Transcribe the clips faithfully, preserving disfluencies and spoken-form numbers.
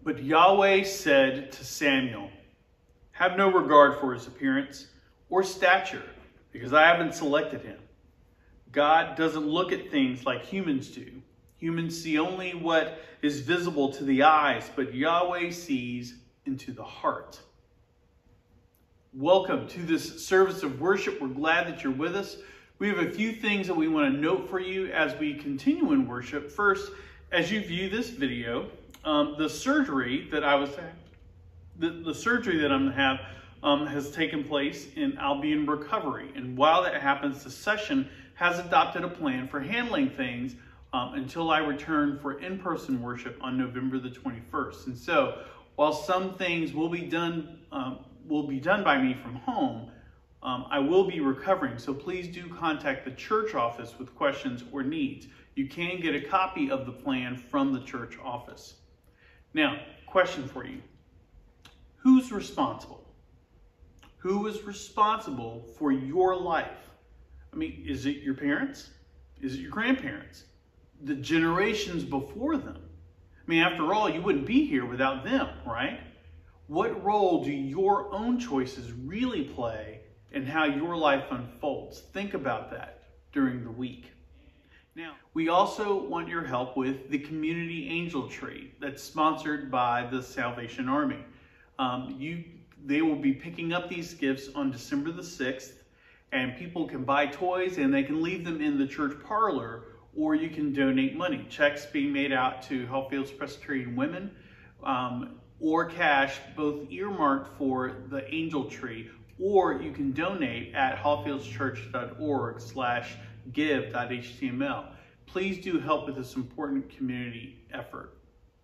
But Yahweh said to Samuel, "Have no regard for his appearance or stature, because I haven't selected him." God doesn't look at things like humans do. Humans see only what is visible to the eyes, but Yahweh sees into the heart. Welcome to this service of worship. We're glad that you're with us. We have a few things that we want to note for you as we continue in worship. First, as you view this video, um, the surgery that I was the, the surgery that I'm going to have um, has taken place, and I'll be in recovery. And while that happens, the session has adopted a plan for handling things um, until I return for in-person worship on November the twenty-first. And so, while some things will be done um, will be done by me from home, um, I will be recovering. So please do contact the church office with questions or needs. You can get a copy of the plan from the church office. Now, question for you: who's responsible? Who is responsible for your life? I mean, is it your parents? Is it your grandparents? The generations before them? I mean, after all, you wouldn't be here without them, right? What role do your own choices really play in how your life unfolds? Think about that during the week. Now, we also want your help with the Community Angel Tree that's sponsored by the Salvation Army. Um, you, they will be picking up these gifts on December the sixth. And people can buy toys and they can leave them in the church parlor, or you can donate money. Checks being made out to Hawfields Presbyterian women, um, or cash, both earmarked for the Angel Tree, or you can donate at hawfieldschurch.org slash give.html. Please do help with this important community effort.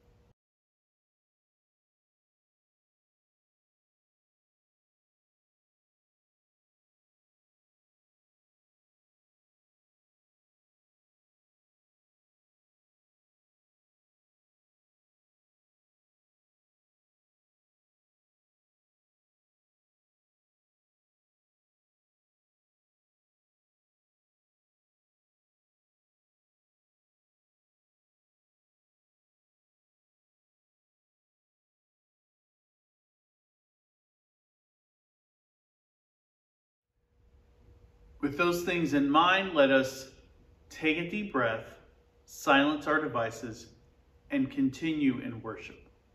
With those things in mind, let us take a deep breath, silence our devices, and continue in worship.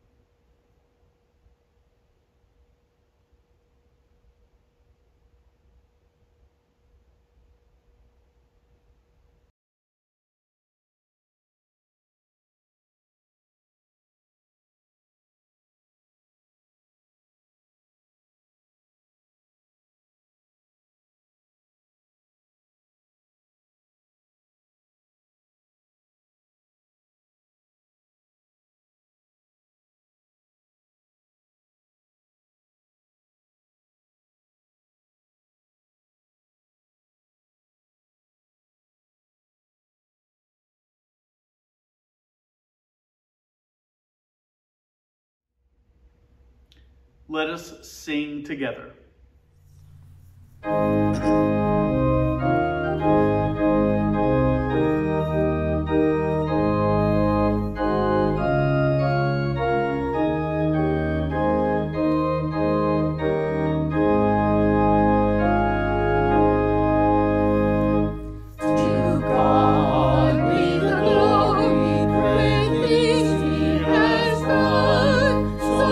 Let us sing together.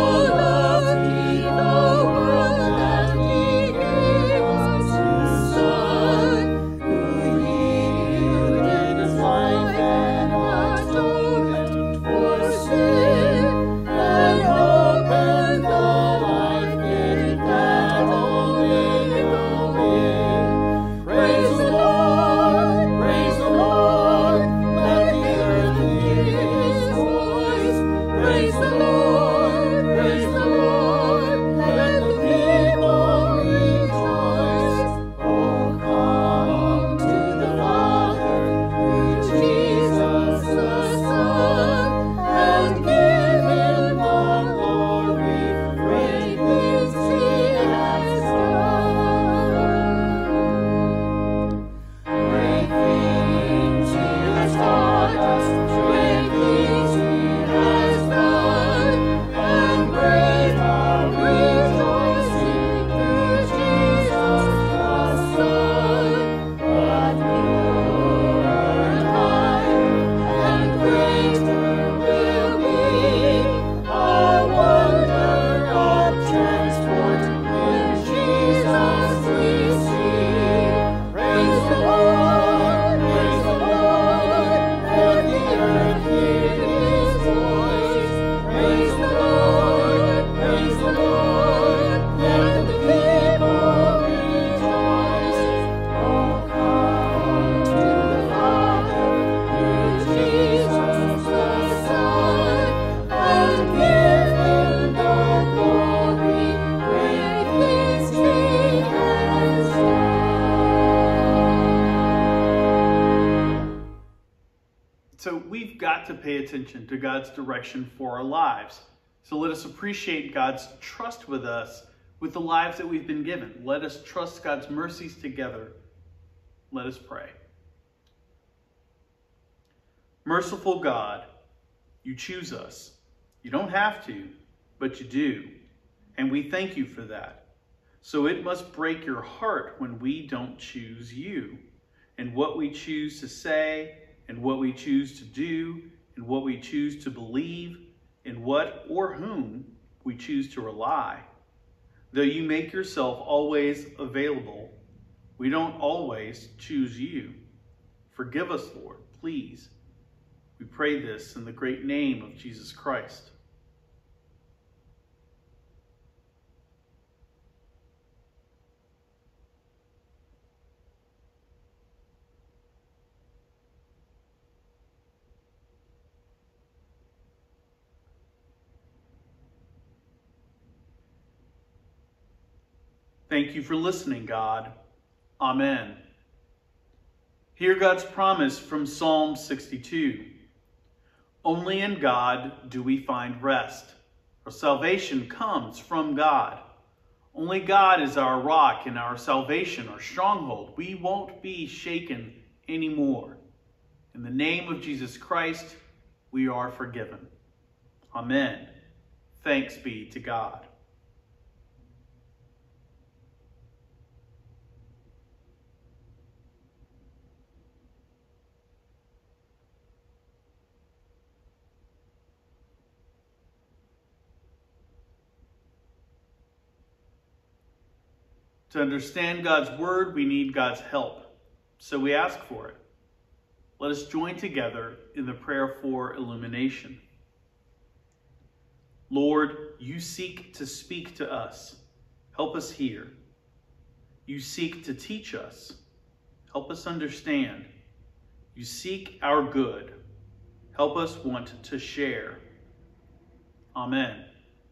So So we've got to pay attention to God's direction for our lives. So let us appreciate God's trust with us, with the lives that we've been given. Let us trust God's mercies together. Let us pray. Merciful God, you choose us. You don't have to, but you do. And we thank you for that. So it must break your heart when we don't choose you, and what we choose to say, and what we choose to do, and what we choose to believe, and what or whom we choose to rely. Though you make yourself always available, we don't always choose you. Forgive us, Lord, please. We pray this in the great name of Jesus Christ. Thank you for listening, God. Amen. Hear God's promise from Psalm sixty-two. Only in God do we find rest. Our salvation comes from God. Only God is our rock and our salvation, our stronghold. We won't be shaken anymore. In the name of Jesus Christ, we are forgiven. Amen. Thanks be to God. To understand God's word, we need God's help, so we ask for it. Let us join together in the prayer for illumination. Lord, you seek to speak to us. Help us hear. You seek to teach us. Help us understand. You seek our good. Help us want to share. Amen.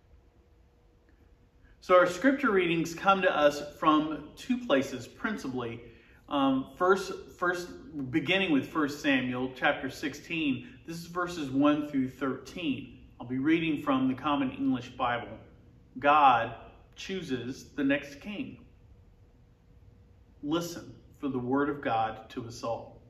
So our scripture readings come to us from two places, principally. Um, first, first, beginning with First Samuel chapter sixteen. This is verses one through thirteen. I'll be reading from the Common English Bible. God chooses the next king. Listen for the word of God to us all.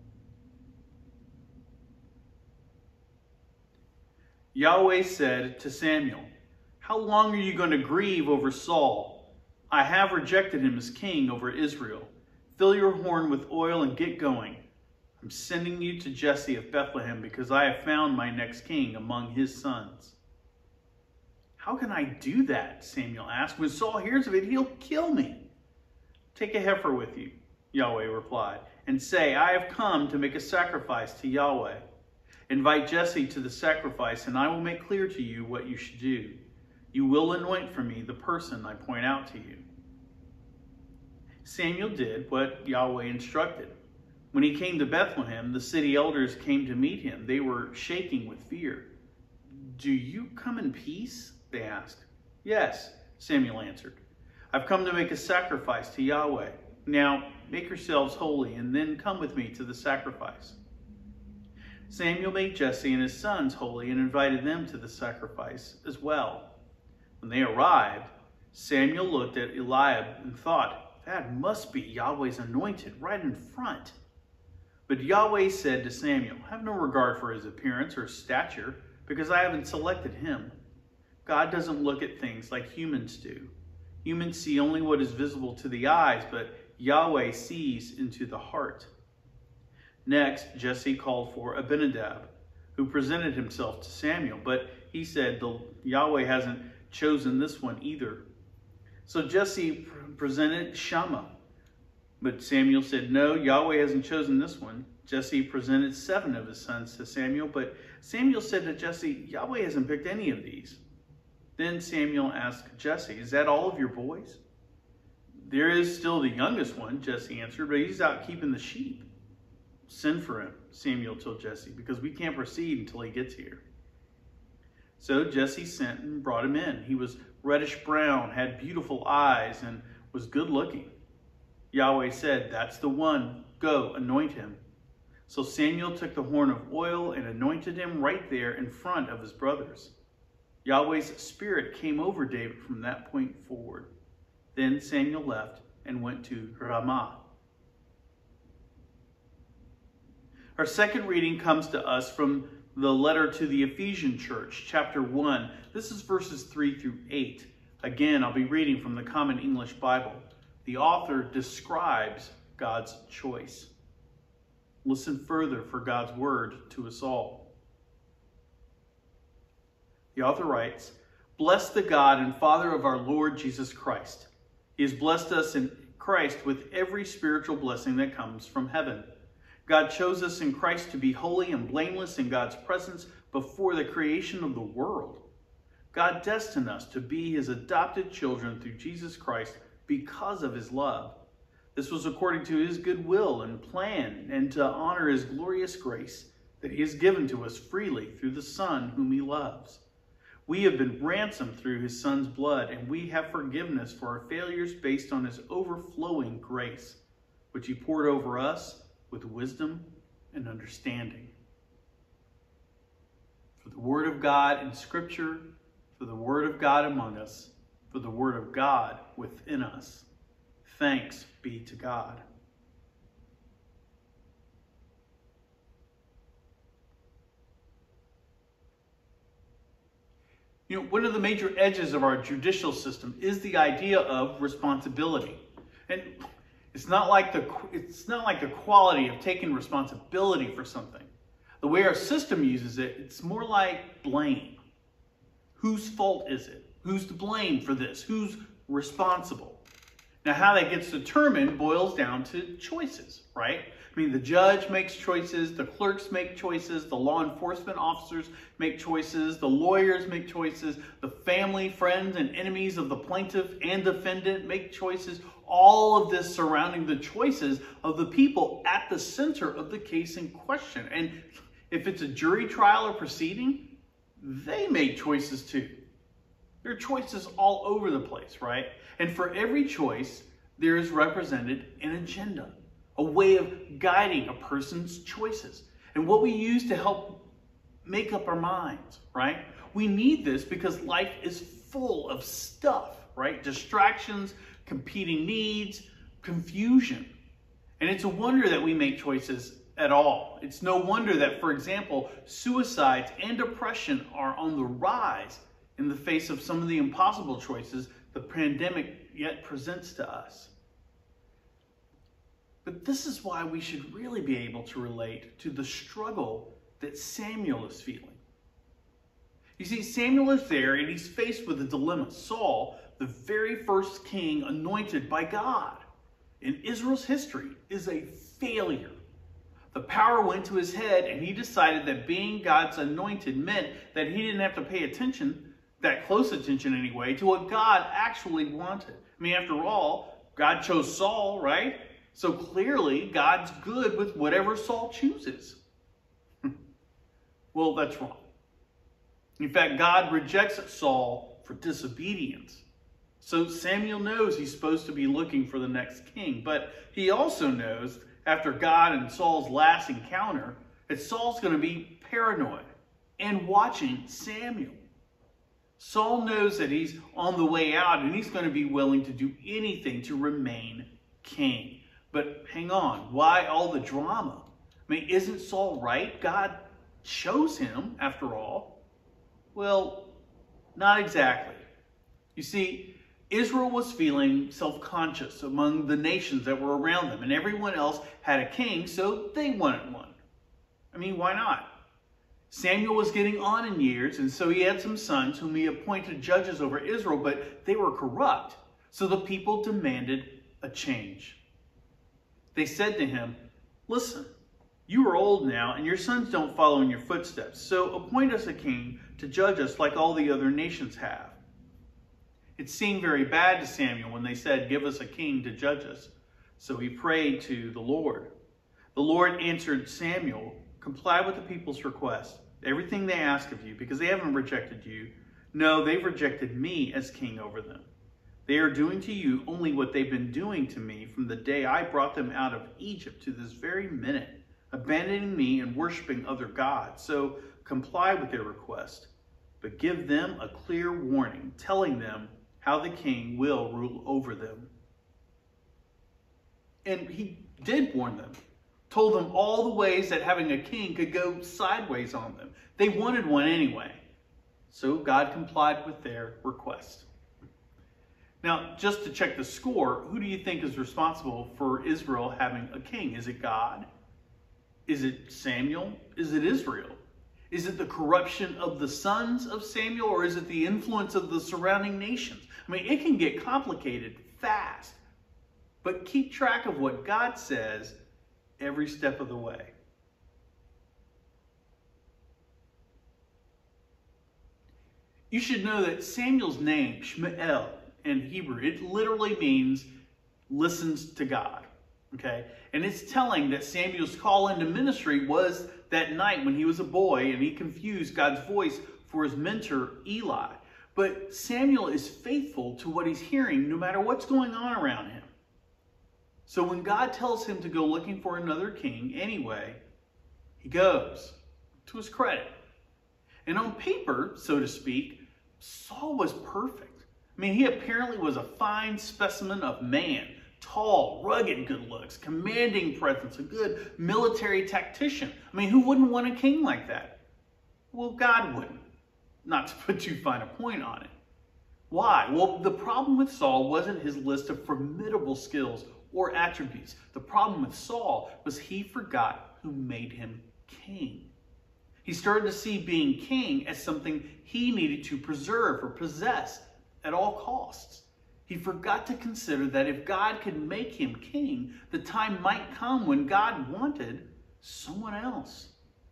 Yahweh said to Samuel, "How long are you going to grieve over Saul? I have rejected him as king over Israel. Fill your horn with oil and get going. I'm sending you to Jesse of Bethlehem because I have found my next king among his sons." "How can I do that?" Samuel asked. "When Saul hears of it, he'll kill me." "Take a heifer with you," Yahweh replied, "and say, I have come to make a sacrifice to Yahweh. Invite Jesse to the sacrifice, and I will make clear to you what you should do. You will anoint for me the person I point out to you." Samuel did what Yahweh instructed. When he came to Bethlehem, the city elders came to meet him. They were shaking with fear. "Do you come in peace?" they asked. "Yes," Samuel answered. "I've come to make a sacrifice to Yahweh. Now make yourselves holy and then come with me to the sacrifice." Samuel made Jesse and his sons holy and invited them to the sacrifice as well. When they arrived, Samuel looked at Eliab and thought, "That must be Yahweh's anointed right in front." But Yahweh said to Samuel, "Have no regard for his appearance or stature, because I haven't selected him. God doesn't look at things like humans do. Humans see only what is visible to the eyes, but Yahweh sees into the heart." Next, Jesse called for Abinadab, who presented himself to Samuel, but he said, "The Yahweh hasn't chosen this one either." So Jesse presented Shammah, but Samuel said, "No, Yahweh hasn't chosen this one." Jesse presented seven of his sons to Samuel, but Samuel said to Jesse, "Yahweh hasn't picked any of these." Then Samuel asked Jesse, "Is that all of your boys?" "There is still the youngest one," Jesse answered, "but he's out keeping the sheep." "Send for him," Samuel told Jesse, "because we can't proceed until he gets here." So Jesse sent and brought him in. He was reddish brown, had beautiful eyes, and was good looking. Yahweh said, "That's the one. Go, anoint him." So Samuel took the horn of oil and anointed him right there in front of his brothers. Yahweh's Spirit came over David from that point forward. Then Samuel left and went to Ramah. Our second reading comes to us from the letter to the Ephesian church, chapter one. This is verses three through eight. Again, I'll be reading from the Common English Bible. The author describes God's choice. Listen further for God's word to us all. The author writes, "Bless the God and Father of our Lord Jesus Christ. He has blessed us in Christ with every spiritual blessing that comes from heaven. God chose us in Christ to be holy and blameless in God's presence before the creation of the world. God destined us to be his adopted children through Jesus Christ because of his love. This was according to his good will and plan, and to honor his glorious grace that he has given to us freely through the Son whom he loves. We have been ransomed through his Son's blood, and we have forgiveness for our failures based on his overflowing grace, which he poured over us with wisdom and understanding." For the word of God in Scripture, for the word of God among us, for the word of God within us. Thanks be to God. You know, one of the major edges of our judicial system is the idea of responsibility. And it's not like the it's not like the quality of taking responsibility for something. The way our system uses it, it's more like blame. Whose fault is it? Who's to blame for this? Who's responsible? Now, how that gets determined boils down to choices, right? I mean, the judge makes choices, the clerks make choices, the law enforcement officers make choices, the lawyers make choices, the family, friends, and enemies of the plaintiff and defendant make choices. All of this surrounding the choices of the people at the center of the case in question. And if it's a jury trial or proceeding, they make choices too. There are choices all over the place, right? And for every choice, there is represented an agenda, a way of guiding a person's choices, and what we use to help make up our minds, right? We need this because life is full of stuff, right? Distractions, competing needs, confusion. And it's a wonder that we make choices at all. It's no wonder that, for example, suicides and depression are on the rise in the face of some of the impossible choices the pandemic yet presents to us. But this is why we should really be able to relate to the struggle that Samuel is feeling. You see, Samuel is there and he's faced with a dilemma. Saul, the very first king anointed by God in Israel's history, is a failure. The power went to his head and he decided that being God's anointed meant that he didn't have to pay attention, that close attention anyway, to what God actually wanted. I mean, after all, God chose Saul, right? So clearly, God's good with whatever Saul chooses. Well, that's wrong. In fact, God rejects Saul for disobedience. So Samuel knows he's supposed to be looking for the next king. But he also knows, after God and Saul's last encounter, that Saul's going to be paranoid and watching Samuel. Saul knows that he's on the way out and he's going to be willing to do anything to remain king. But hang on, why all the drama? I mean, isn't Saul right? God chose him, after all. Well, not exactly. You see, Israel was feeling self-conscious among the nations that were around them, and everyone else had a king, so they wanted one. I mean, why not? Samuel was getting on in years, and so he had some sons whom he appointed judges over Israel, but they were corrupt. So the people demanded a change. They said to him, "Listen, you are old now, and your sons don't follow in your footsteps, so appoint us a king to judge us like all the other nations have." It seemed very bad to Samuel when they said, "Give us a king to judge us." So he prayed to the Lord. The Lord answered Samuel, "Comply with the people's request, everything they ask of you, because they haven't rejected you. No, they've rejected me as king over them. They are doing to you only what they've been doing to me from the day I brought them out of Egypt to this very minute. abandoning me and worshiping other gods. So comply with their request, but give them a clear warning, telling them how the king will rule over them. And he did warn them, told them all the ways that having a king could go sideways on them. They wanted one anyway. So God complied with their request. Now, just to check the score, who do you think is responsible for Israel having a king? Is it God? Is it Samuel? Is it Israel? Is it the corruption of the sons of Samuel, or is it the influence of the surrounding nations? I mean, it can get complicated fast. But keep track of what God says every step of the way. You should know that Samuel's name, Shmuel, in Hebrew, it literally means listens to God. Okay? And it's telling that Samuel's call into ministry was that night when he was a boy and he confused God's voice for his mentor, Eli. But Samuel is faithful to what he's hearing no matter what's going on around him. So when God tells him to go looking for another king anyway, he goes, to his credit. And on paper, so to speak, Saul was perfect. I mean, he apparently was a fine specimen of man, tall, rugged good looks, commanding presence, a good military tactician. I mean, who wouldn't want a king like that? Well, God wouldn't. Not to put too fine a point on it. Why? Well, the problem with Saul wasn't his list of formidable skills or attributes. The problem with Saul was he forgot who made him king. He started to see being king as something he needed to preserve or possess at all costs. He forgot to consider that if God could make him king, the time might come when God wanted someone else.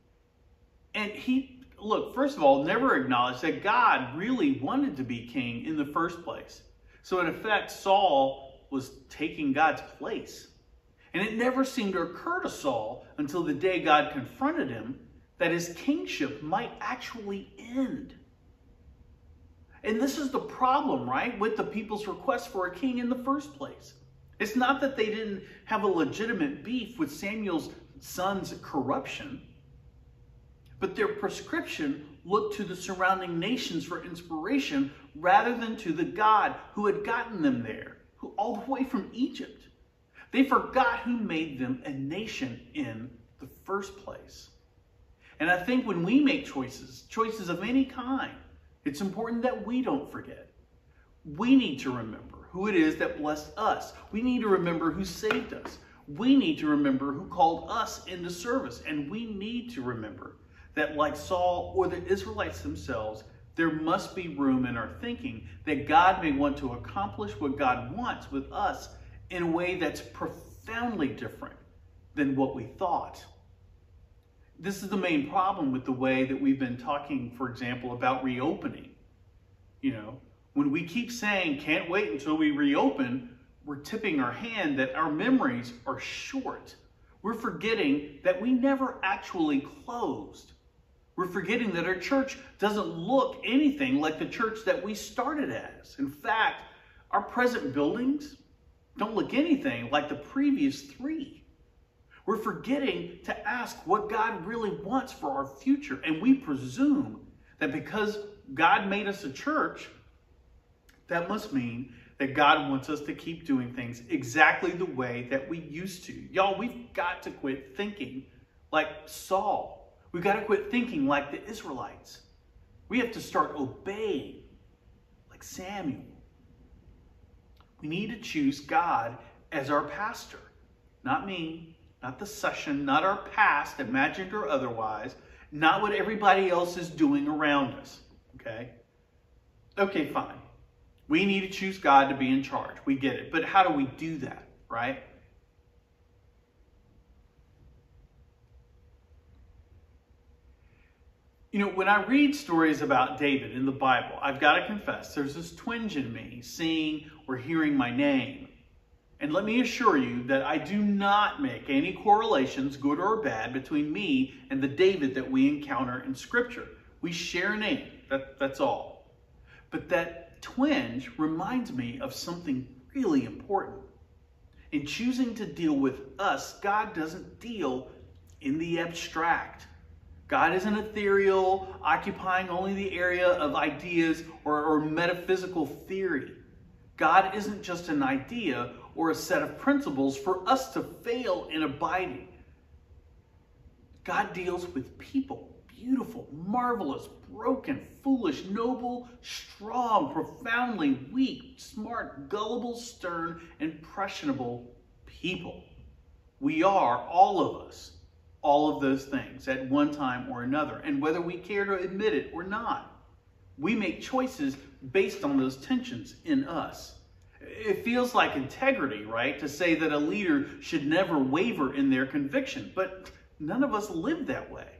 And he, look, first of all, never acknowledged that God really wanted to be king in the first place. So in effect, Saul was taking God's place. And it never seemed to occur to Saul until the day God confronted him that his kingship might actually end. And this is the problem, right, with the people's request for a king in the first place. It's not that they didn't have a legitimate beef with Samuel's son's corruption, but their prescription looked to the surrounding nations for inspiration rather than to the God who had gotten them there, who all the way from Egypt. They forgot who made them a nation in the first place. And I think when we make choices, choices of any kind, it's important that we don't forget. We need to remember who it is that blessed us. We need to remember who saved us. We need to remember who called us into service. And we need to remember that, like Saul or the Israelites themselves, there must be room in our thinking that God may want to accomplish what God wants with us in a way that's profoundly different than what we thought. This is the main problem with the way that we've been talking, for example, about reopening. You know, when we keep saying, can't wait until we reopen, we're tipping our hand that our memories are short. We're forgetting that we never actually closed. We're forgetting that our church doesn't look anything like the church that we started as. In fact, our present buildings don't look anything like the previous three. We're forgetting to ask what God really wants for our future. And we presume that because God made us a church, that must mean that God wants us to keep doing things exactly the way that we used to. Y'all, we've got to quit thinking like Saul. We've got to quit thinking like the Israelites. We have to start obeying like Samuel. We need to choose God as our pastor, not me. Not the session, not our past, imagined or otherwise, not what everybody else is doing around us, okay? Okay, fine. We need to choose God to be in charge. We get it. But how do we do that, right? You know, when I read stories about David in the Bible, I've got to confess, there's this twinge in me seeing or hearing my name. And let me assure you that I do not make any correlations, good or bad, between me and the David that we encounter in Scripture. We share a name, that, that's all. But that twinge reminds me of something really important. In choosing to deal with us, God doesn't deal in the abstract. God isn't ethereal, occupying only the area of ideas or, or metaphysical theory. God isn't just an idea or a set of principles for us to fail in abiding. God deals with people, beautiful, marvelous, broken, foolish, noble, strong, profoundly weak, smart, gullible, stern, impressionable people. We are, all of us, all of those things at one time or another. And whether we care to admit it or not, we make choices based on those tensions in us. It feels like integrity, right, to say that a leader should never waver in their conviction, but none of us live that way.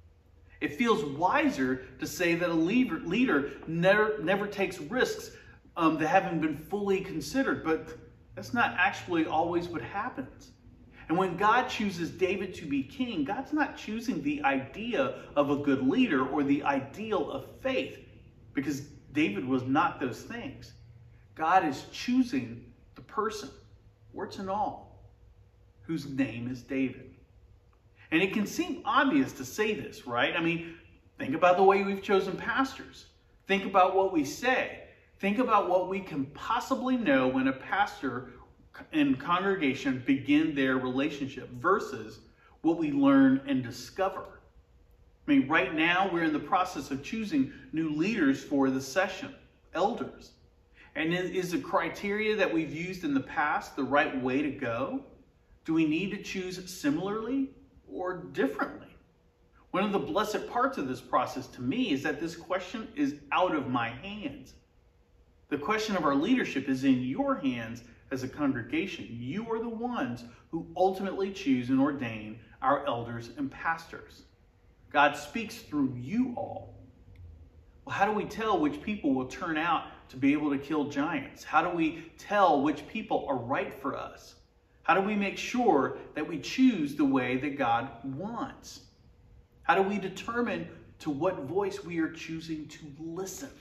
It feels wiser to say that a leader, leader never, never takes risks um, that haven't been fully considered, but that's not actually always what happens. And when God chooses David to be king, God's not choosing the idea of a good leader or the ideal of faith, because David was not those things. God is choosing the person, warts and all, whose name is David. And it can seem obvious to say this, right? I mean, think about the way we've chosen pastors. Think about what we say. Think about what we can possibly know when a pastor and congregation begin their relationship versus what we learn and discover. I mean, right now we're in the process of choosing new leaders for the session, elders. And is the criteria that we've used in the past the right way to go? Do we need to choose similarly or differently? One of the blessed parts of this process to me is that this question is out of my hands. The question of our leadership is in your hands as a congregation. You are the ones who ultimately choose and ordain our elders and pastors. God speaks through you all. Well, how do we tell which people will turn out to be able to kill giants? How do we tell which people are right for us? How do we make sure that we choose the way that God wants? How do we determine to what voice we are choosing to listen?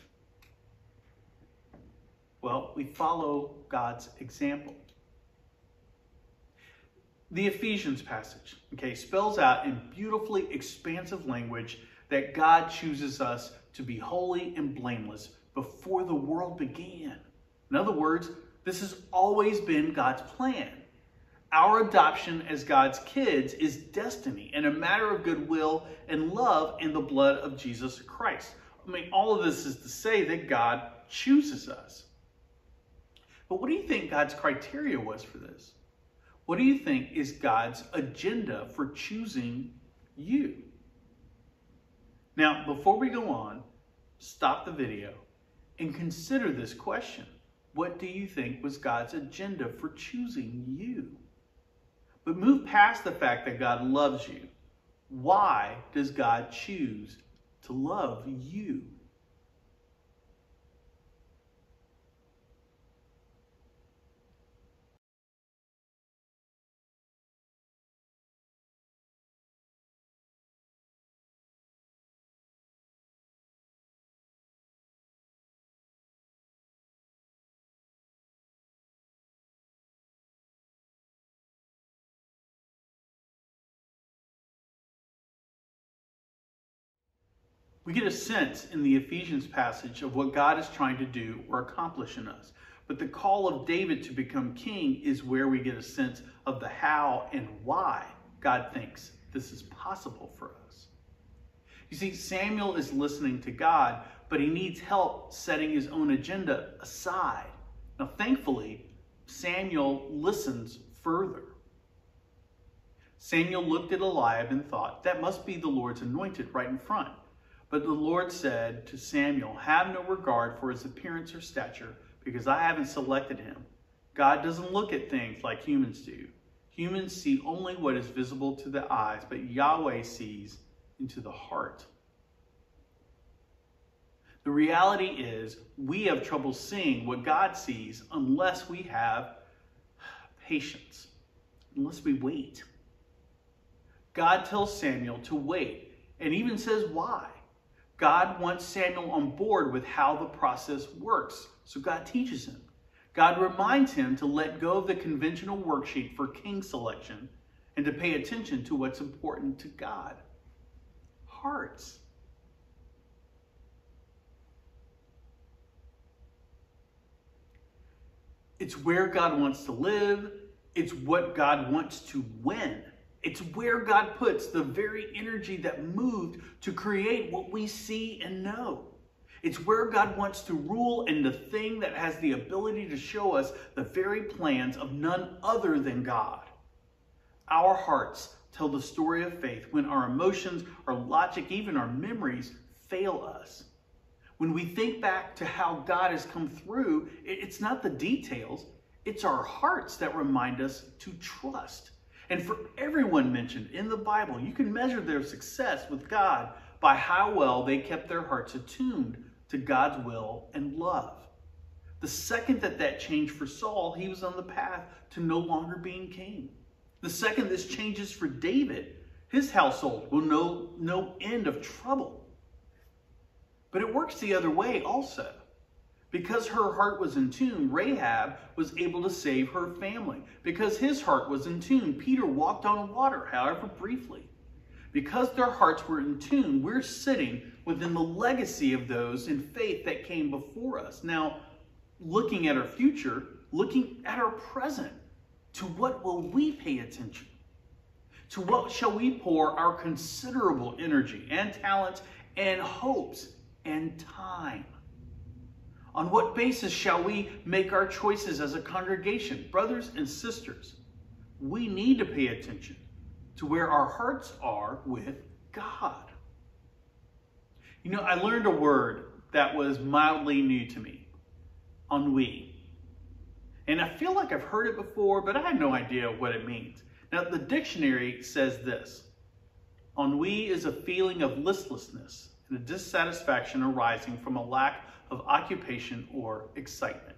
Well, we follow God's example. The Ephesians passage, okay, spells out in beautifully expansive language that God chooses us to be holy and blameless before the world began. In other words, this has always been God's plan. Our adoption as God's kids is destiny and a matter of goodwill and love in the blood of Jesus Christ. I mean, all of this is to say that God chooses us. But what do you think God's criteria was for this? What do you think is God's agenda for choosing you? Now, before we go on, stop the video and consider this question. What do you think was God's agenda for choosing you? But move past the fact that God loves you. Why does God choose to love you? We get a sense in the Ephesians passage of what God is trying to do or accomplish in us. But the call of David to become king is where we get a sense of the how and why God thinks this is possible for us. You see, Samuel is listening to God, but he needs help setting his own agenda aside. Now, thankfully, Samuel listens further. Samuel looked at Eliab and thought, that must be the Lord's anointed right in front. But the Lord said to Samuel, have no regard for his appearance or stature, because I haven't selected him. God doesn't look at things like humans do. Humans see only what is visible to the eyes, but Yahweh sees into the heart. The reality is we have trouble seeing what God sees unless we have patience, unless we wait. God tells Samuel to wait and even says why. God wants Samuel on board with how the process works, so God teaches him. God reminds him to let go of the conventional worksheet for king selection and to pay attention to what's important to God. Hearts. It's where God wants to live. It's what God wants to win. It's where God puts the very energy that moved to create what we see and know. It's where God wants to rule, and the thing that has the ability to show us the very plans of none other than God. Our hearts tell the story of faith when our emotions, our logic, even our memories fail us. When we think back to how God has come through, it's not the details, it's our hearts that remind us to trust. And for everyone mentioned in the Bible, you can measure their success with God by how well they kept their hearts attuned to God's will and love. The second that that changed for Saul, he was on the path to no longer being king. The second this changes for David, his household will know no end of trouble. But it works the other way also. Because her heart was in tune, Rahab was able to save her family. Because his heart was in tune, Peter walked on water, however briefly. Because their hearts were in tune, we're sitting within the legacy of those in faith that came before us. Now, looking at our future, looking at our present, to what will we pay attention? To what shall we pour our considerable energy and talents and hopes and time? On what basis shall we make our choices as a congregation? Brothers and sisters, we need to pay attention to where our hearts are with God. You know, I learned a word that was mildly new to me, ennui. And I feel like I've heard it before, but I had no idea what it means. Now, the dictionary says this: ennui is a feeling of listlessness and a dissatisfaction arising from a lack of occupation or excitement.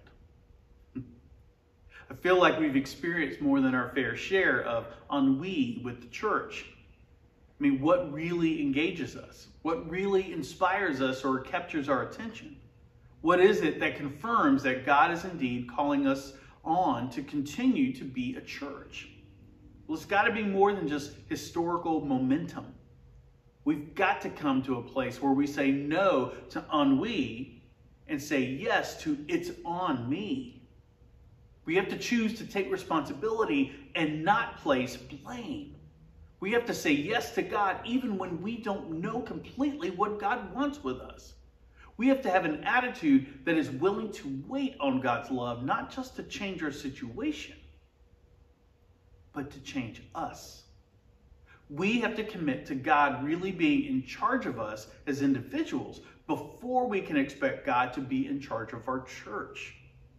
I feel like we've experienced more than our fair share of ennui with the church. I mean, what really engages us? What really inspires us or captures our attention? What is it that confirms that God is indeed calling us on to continue to be a church? Well, it's got to be more than just historical momentum. We've got to come to a place where we say no to ennui and say yes to it's on me. We have to choose to take responsibility and not place blame. We have to say yes to God even when we don't know completely what God wants with us. We have to have an attitude that is willing to wait on God's love, not just to change our situation, but to change us. We have to commit to God really being in charge of us as individuals before we can expect God to be in charge of our church.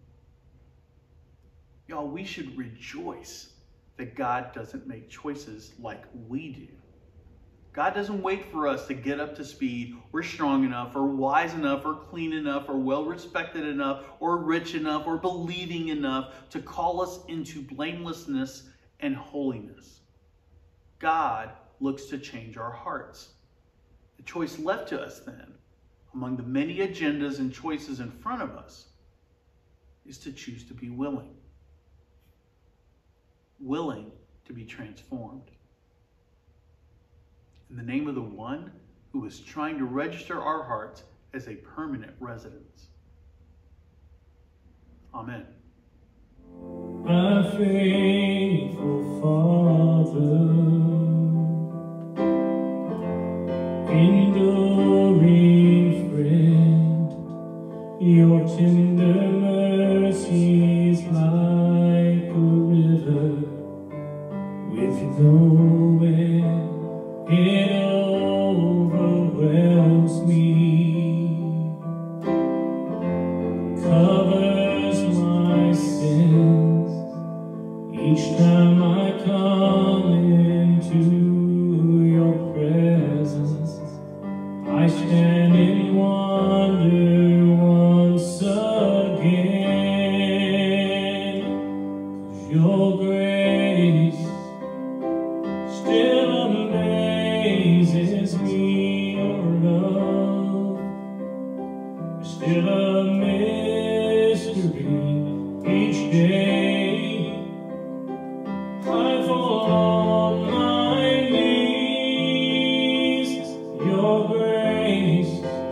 Y'all, we should rejoice that God doesn't make choices like we do. God doesn't wait for us to get up to speed or strong enough or wise enough or clean enough or well-respected enough or rich enough or believing enough to call us into blamelessness and holiness. God looks to change our hearts. The choice left to us then, among the many agendas and choices in front of us, is to choose to be willing. Willing to be transformed. In the name of the one who is trying to register our hearts as a permanent residence. Amen. My faithful Father, enduring friend, your tender mercies like a river with nowhere it overwhelms me, covers my sins each time I come into your presence. I stand in wonder once again, 'cause your grace still amazes me. Your love is still a mystery each day. I fall on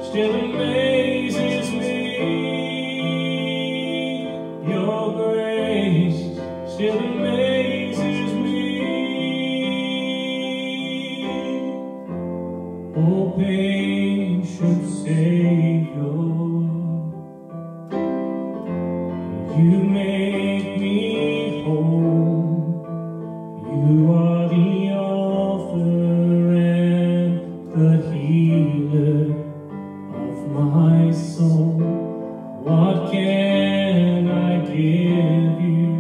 still amazes me. Your grace still amazes me. Oh, patient Savior, you make me whole. You are the author and the healer of my soul. What can I give you?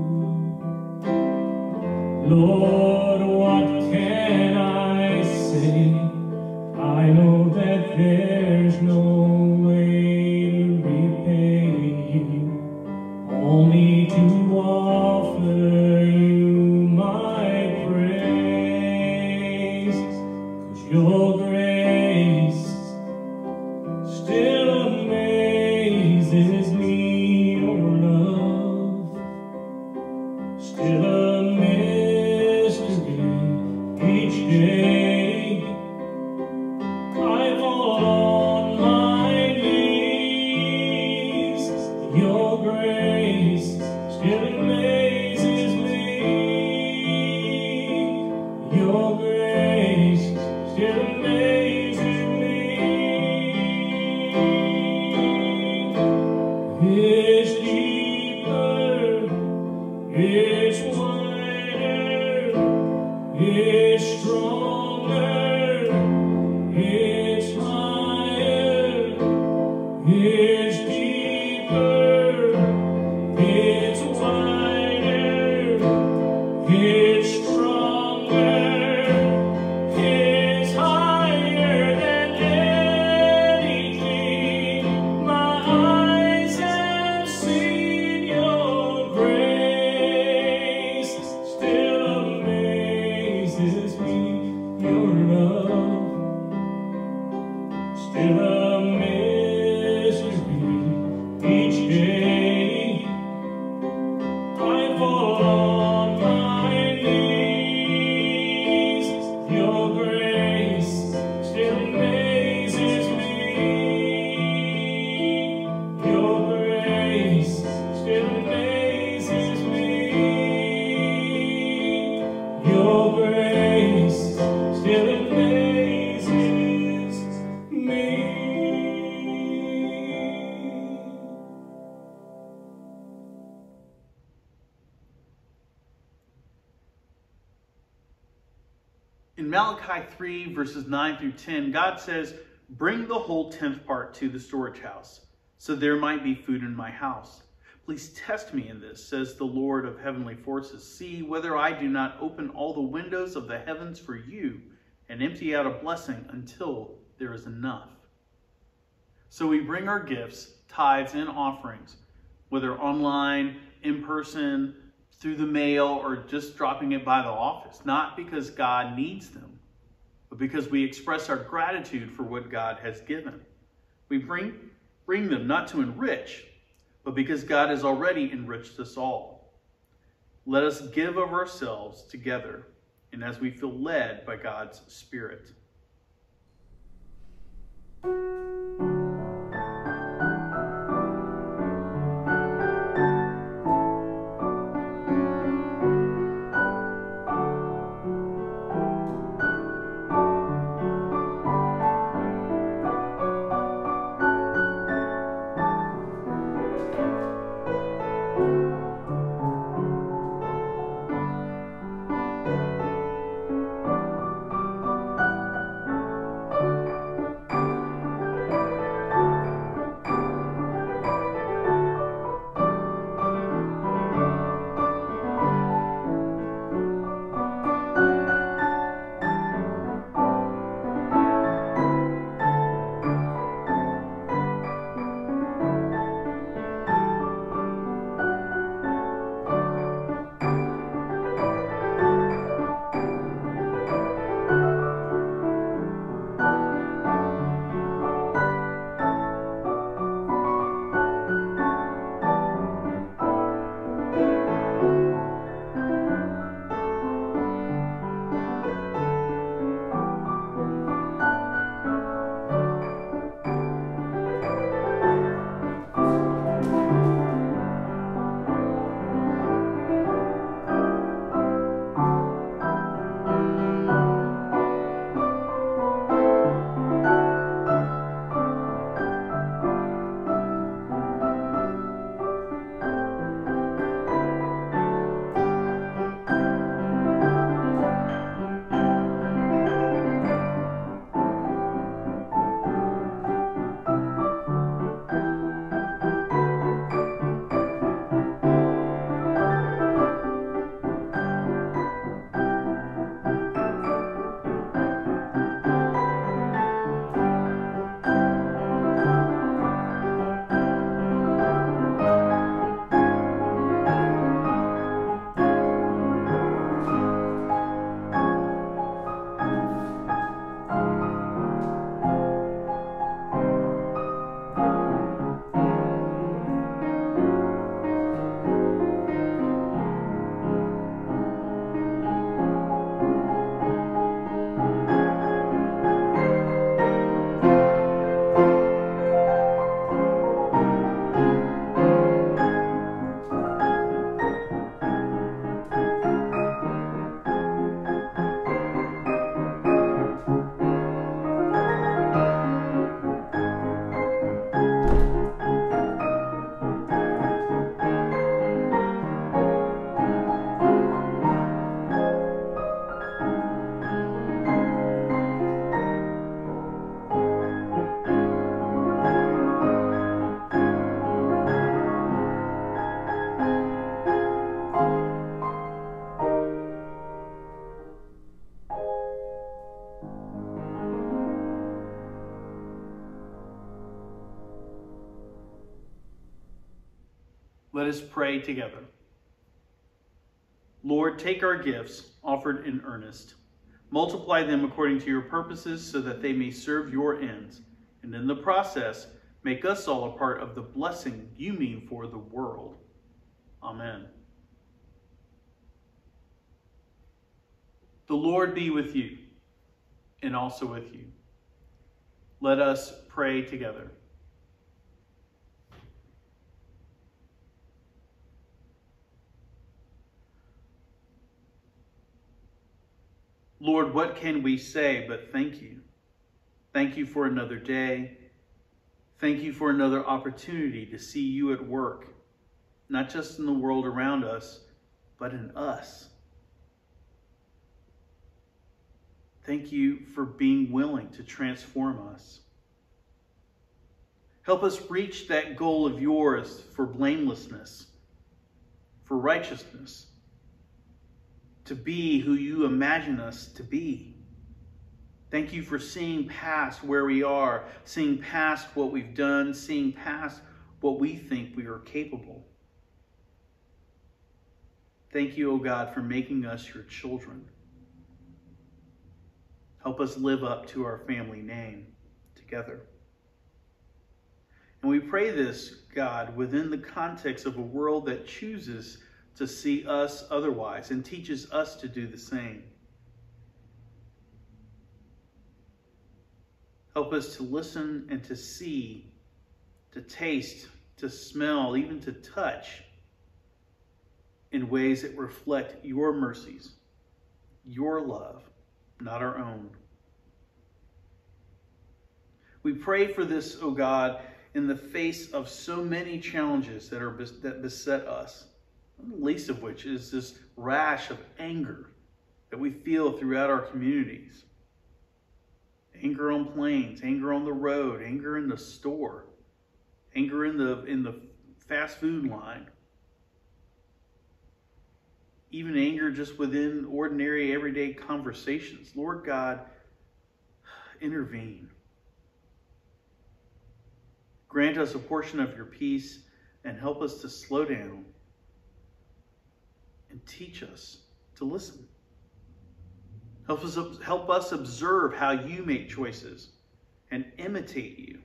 Lord, what can I say? I know that there's no way to repay you, only to offer you my praise. 'Cause your grace still amazes me. Your love still a mystery each day. I fall on my knees. Your grace still amazes me. Your grace still amazes me. It's deeper, it's wider, it's stronger, it's higher, it's deeper, it's wider, it's stronger, it's higher than anything my eyes have seen. Your grace still amazes me. Your love still a mystery each day. I fall on my knees. Your grace still amazes me. Your grace still amazes me. Your grace still amazes me. In Malachi three, verses nine through ten, God says, "Bring the whole tenth part to the storage house, so there might be food in my house. Please test me in this, says the Lord of heavenly forces. See whether I do not open all the windows of the heavens for you and empty out a blessing until there is enough." So we bring our gifts, tithes, and offerings, whether online, in person, through the mail, or just dropping it by the office, not because God needs them, but because we express our gratitude for what God has given. We bring, bring them not to enrich, but because God has already enriched us all. Let us give of ourselves together, and as we feel led by God's Spirit. Let us pray together. Lord, take our gifts offered in earnest. Multiply them according to your purposes so that they may serve your ends. And in the process, make us all a part of the blessing you mean for the world. Amen. The Lord be with you and also with you. Let us pray together. Lord, what can we say but thank you? Thank you for another day. Thank you for another opportunity to see you at work, not just in the world around us, but in us. Thank you for being willing to transform us. Help us reach that goal of yours for blamelessness, for righteousness, to be who you imagine us to be. Thank you for seeing past where we are, seeing past what we've done, seeing past what we think we are capable. Thank you, O God, for making us your children. Help us live up to our family name together. And we pray this, God, within the context of a world that chooses to see us otherwise and teaches us to do the same. Help us to listen and to see, to taste, to smell, even to touch in ways that reflect your mercies, your love, not our own. We pray for this, O God, in the face of so many challenges that are that beset us. The least of which is this rash of anger that we feel throughout our communities. Anger on planes, anger on the road, anger in the store, anger in the, in the fast food line. Even anger just within ordinary, everyday conversations. Lord God, intervene. Grant us a portion of your peace and help us to slow down and teach us to listen. Help us, help us observe how you make choices and imitate you.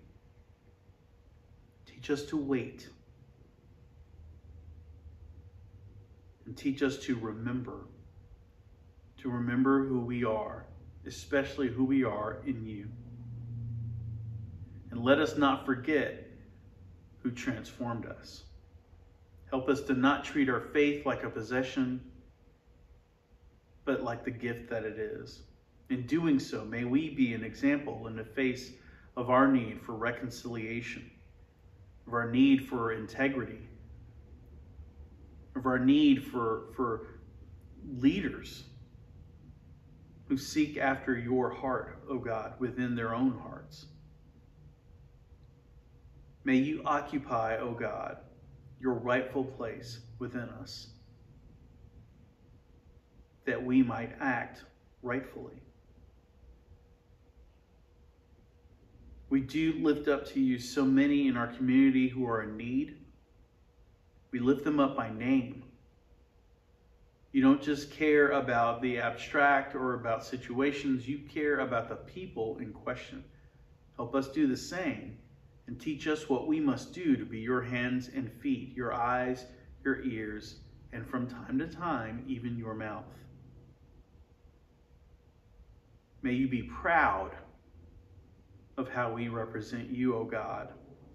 Teach us to wait. And teach us to remember. To remember who we are, especially who we are in you. And let us not forget who transformed us. Help us to not treat our faith like a possession, but like the gift that it is. In doing so, may we be an example in the face of our need for reconciliation, of our need for integrity, of our need for, for leaders who seek after your heart, O God, within their own hearts. May you occupy, O God, your rightful place within us, that we might act rightfully. We do lift up to you so many in our community who are in need. We lift them up by name. You don't just care about the abstract or about situations. You care about the people in question. Help us do the same and teach us what we must do to be your hands and feet, your eyes, your ears, and from time to time, even your mouth. May you be proud of how we represent you, O God.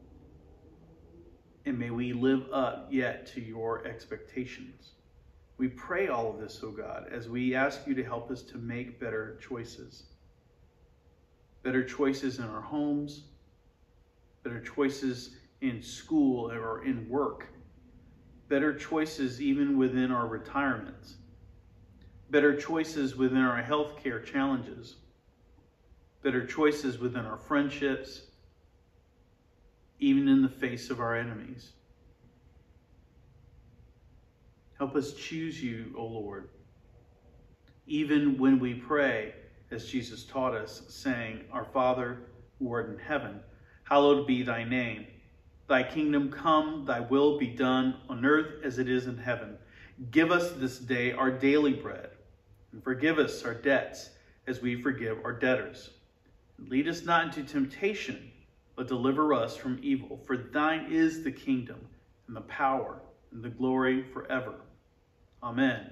And may we live up yet to your expectations. We pray all of this, O God, as we ask you to help us to make better choices. Better choices in our homes, better choices in school or in work, better choices even within our retirements, better choices within our healthcare challenges, better choices within our friendships, even in the face of our enemies. Help us choose you, O Lord, even when we pray, as Jesus taught us, saying, Our Father, who art in heaven, hallowed be thy name. Thy kingdom come, thy will be done on earth as it is in heaven. Give us this day our daily bread, and forgive us our debts as we forgive our debtors. And lead us not into temptation, but deliver us from evil. For thine is the kingdom, and the power, and the glory forever. Amen.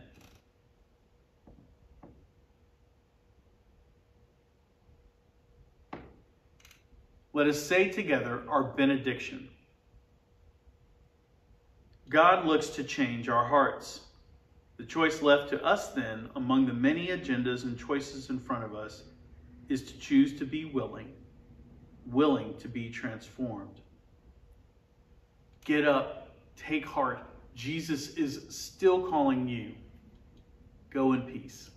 Let us say together our benediction. God looks to change our hearts. The choice left to us then, among the many agendas and choices in front of us, is to choose to be willing, willing to be transformed. Get up, take heart. Jesus is still calling you. Go in peace.